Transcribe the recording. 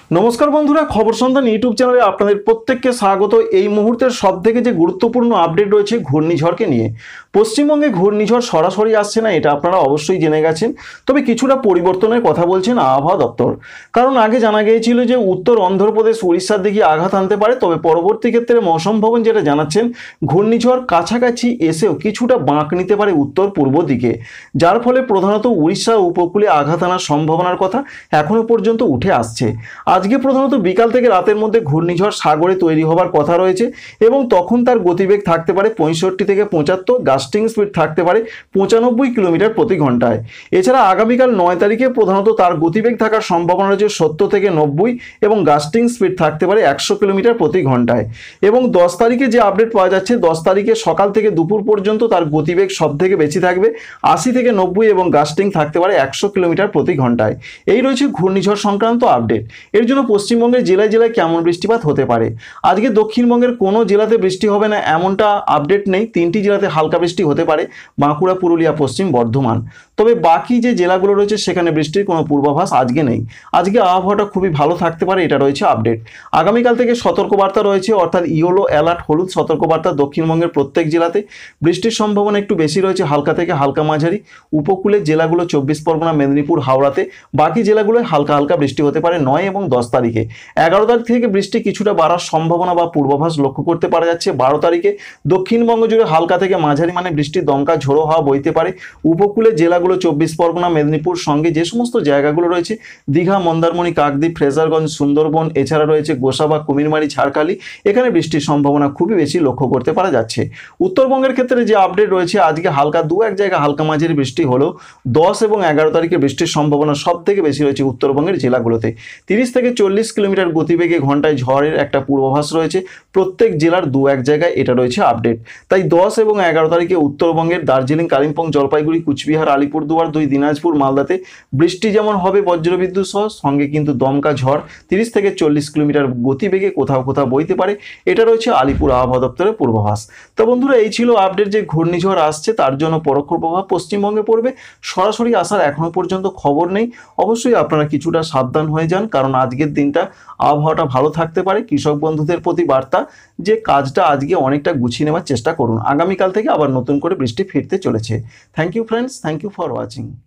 নমস্কার বন্ধুরা, খবর সন্ধান ইউটিউব চ্যানেলে আপনাদের প্রত্যেককে স্বাগত। এই মুহূর্তের সবথেকে যে গুরুত্বপূর্ণ আপডেট রয়েছে ঘূর্ণিঝড়কে নিয়ে। পশ্চিমবঙ্গে ঘূর্ণিঝড় সরাসরি আসছে না, এটা আপনারা অবশ্যই জেনে গেছেন। তবে কিছুটা পরিবর্তনের কথা বলছেন আবহাওয়া দপ্তর। কারণ আগে জানা গিয়েছিল যে উত্তর অন্ধ্রপ্রদেশ উড়িষ্যার দিকে আঘাত আনতে পারে, তবে পরবর্তী ক্ষেত্রে মৌসুম ভবন যেটা জানাচ্ছেন, ঘূর্ণিঝড় কাছাকাছি এসেও কিছুটা বাঁক নিতে পারে উত্তর পূর্ব দিকে, যার ফলে প্রধানত উড়িষ্যা উপকূলে আঘাত আনার সম্ভাবনার কথা এখনো পর্যন্ত উঠে আসছে। আজকে প্রধানত বিকাল থেকে রাতের মধ্যে ঘূর্ণিঝড় সাগরে তৈরি হবার কথা রয়েছে এবং তখন তার গতিবেগ থাকতে পারে 65 থেকে 75, গাস্টিং স্পিড থাকতে পারে 95 কিলোমিটার প্রতি ঘন্টায়। এছাড়া আগামীকাল 9 তারিখে প্রধানত তার গতিবেগ থাকার সম্ভাবনা রয়েছে 70 থেকে 90 এবং গাস্টিং স্পিড থাকতে পারে 100 কিলোমিটার প্রতি ঘন্টায়। এবং 10 তারিখে যে আপডেট পাওয়া যাচ্ছে, 10 তারিখে সকাল থেকে দুপুর পর্যন্ত তার গতিবেগ সব থেকে বেশি থাকবে 80 থেকে 90 এবং গাস্টিং থাকতে পারে 100 কিলোমিটার প্রতি ঘন্টায়। এই রয়েছে ঘূর্ণিঝড় সংক্রান্ত আপডেট। এর জন্য পশ্চিমবঙ্গের জেলায় জেলায় কেমন বৃষ্টিপাত হতে পারে। আজকে দক্ষিণবঙ্গের কোনো জেলাতে বৃষ্টি হবে না এমনটা আপডেট নেই। 3টি জেলাতে হালকা বৃষ্টি হতে পারে, বাঁকুড়া, পুরুলিয়া, পশ্চিম বর্ধমান। তবে বাকি যে জেলাগুলো রয়েছে সেখানে বৃষ্টির কোনো পূর্বাভাস আজকে নেই। আজকে আবহাওয়াটা খুবই ভালো থাকতে পারে, এটা রয়েছে আপডেট। আগামীকাল থেকে সতর্কবার্তা রয়েছে, অর্থাৎ ইয়েলো অ্যালার্ট, হলুদ সতর্কবার্তা দক্ষিণবঙ্গের প্রত্যেক জেলাতে। বৃষ্টির সম্ভাবনা একটু বেশি রয়েছে, হালকা থেকে হালকা মাঝারি। উপকূলের জেলাগুলো 24 পরগনা, মেদিনীপুর, হাওড়াতে। বাকি জেলাগুলোয় হালকা হালকা বৃষ্টি হতে পারে 9 এবং 10 তারিখে। 11 তারিখ থেকে বৃষ্টি কিছুটা বাড়ার সম্ভাবনা বা পূর্বাভাস লক্ষ্য করতে পারা যাচ্ছে। 12 তারিখে দক্ষিণবঙ্গ জুড়ে হালকা থেকে মাঝারি মানে বৃষ্টি, দমকা ঝোড়ো হাওয়া বইতে পারে। উপকূলের জেলাগুলো 24 পরগনা, মেদিনীপুর সঙ্গে যে সমস্ত জায়গাগুলো রয়েছে, দীঘা, মন্দারমণি, কাকদ্বীপ, ফ্রেজারগঞ্জ, সুন্দরবন, এছাড়া রয়েছে গোসাবা, কুমিরমারি, ঝাড়খালি, এখানে বৃষ্টির সম্ভাবনা খুবই বেশি লক্ষ্য করতে পারা যাচ্ছে। উত্তরবঙ্গের ক্ষেত্রে যে আপডেট রয়েছে, আজকে হালকা দু এক জায়গা হালকা মাঝারি বৃষ্টি হলেও 10 এবং 11 তারিখে বৃষ্টির সম্ভাবনা সব থেকে বেশি রয়েছে উত্তরবঙ্গের জেলাগুলোতে। 30 থেকে 40 কিলোমিটার গতিবেগে ঘন্টায় ঝড়ের একটা পূর্বাভাস রয়েছে প্রত্যেক জেলার দু এক জায়গায়, এটা রয়েছে আপডেট। তাই 10 এবং 11 তারিখে উত্তরবঙ্গের দার্জিলিং, কালিম্পং, জলপাইগুড়ি, কুচবিহার, আলিপুরদুয়ার, 2 দিনাজপুর, মালদাতে বৃষ্টি যেমন হবে বজ্রবিদ্যুৎ সহ, সঙ্গে কিন্তু দমকা ঝড় 30 থেকে 40 কিলোমিটার গতিবেগে কোথাও কোথাও বইতে পারে, এটা রয়েছে আলিপুর আবহাওয়া দপ্তরের পূর্বাভাস। তো বন্ধুরা, এই ছিল আপডেট যে ঘূর্ণিঝড় আসছে, তার জন্য পরোক্ষ প্রভাব পশ্চিমবঙ্গে পড়বে। সরাসরি আসার এখনো পর্যন্ত খবর নেই। অবশ্যই আপনারা কিছুটা সাবধান হয়ে যান, কারণ আজকের দিনটা আবহাওয়াটা ভালো থাকতে পারে। কৃষক বন্ধুদের প্রতি বার্তা যে কাজটা আজকে অনেকটা গুছিয়ে নেওয়ার চেষ্টা করুন। আগামীকাল থেকে আবার নতুন করে বৃষ্টি ফিরতে চলেছে। Thank you friends, thank you for watching.